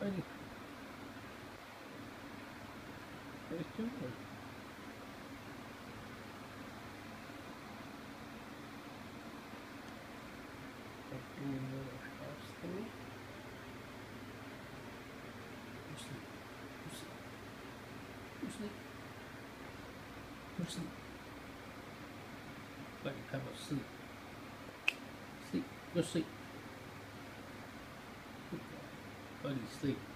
Ready? Where's George? Open the little house thingy. You sleep. You sleep. You sleep. You sleep. Like a cup of sleep. Sleep. Go sleep. Good boy. Buddy, sleep.